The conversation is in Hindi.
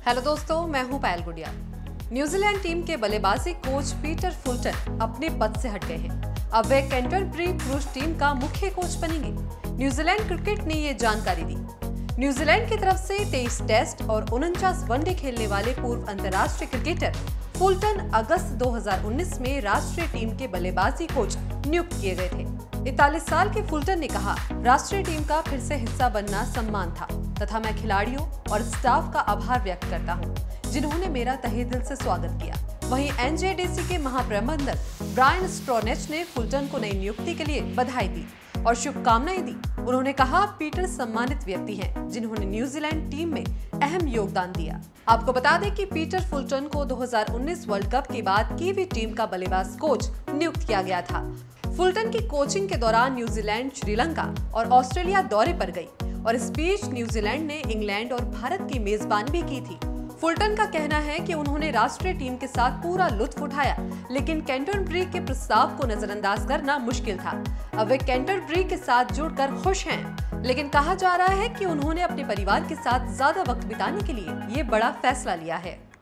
हेलो दोस्तों, मैं हूं पायल गुड़िया। न्यूजीलैंड टीम के बल्लेबाजी कोच पीटर फुलटन अपने पद से हट गए हैं। अब वे कैंटरबरी पुरुष टीम का मुख्य कोच बनेंगे। न्यूजीलैंड क्रिकेट ने ये जानकारी दी। न्यूजीलैंड की तरफ से 23 टेस्ट और 49 वनडे खेलने वाले पूर्व अंतर्राष्ट्रीय क्रिकेटर फुलटन अगस्त 2019 में राष्ट्रीय टीम के बल्लेबाजी कोच नियुक्त किए गए थे। 41 साल के फुलटन ने कहा, राष्ट्रीय टीम का फिर से हिस्सा बनना सम्मान था तथा मैं खिलाड़ियों और स्टाफ का आभार व्यक्त करता हूं, जिन्होंने मेरा तहे दिल से स्वागत किया। वहीं एनजेडीसी के महाप्रबंधक ब्रायन स्ट्रोनेच ने फुलटन को नई नियुक्ति के लिए बधाई दी और शुभकामनाएं दी। उन्होंने कहा, पीटर सम्मानित व्यक्ति हैं, जिन्होंने न्यूजीलैंड टीम में अहम योगदान दिया। आपको बता दें कि पीटर फुलटन को 2019 वर्ल्ड कप के बाद कीवी टीम का बल्लेबाज कोच नियुक्त किया गया था। फुलटन की कोचिंग के दौरान न्यूजीलैंड श्रीलंका और ऑस्ट्रेलिया दौरे पर गई और इस बीच न्यूजीलैंड ने इंग्लैंड और भारत की मेजबानी भी की थी। फुलटन का कहना है कि उन्होंने राष्ट्रीय टीम के साथ पूरा लुत्फ उठाया, लेकिन कैंटरबरी के प्रस्ताव को नजरअंदाज करना मुश्किल था। अब वे कैंटरबरी के साथ जुड़कर खुश हैं, लेकिन कहा जा रहा है कि उन्होंने अपने परिवार के साथ ज्यादा वक्त बिताने के लिए ये बड़ा फैसला लिया है।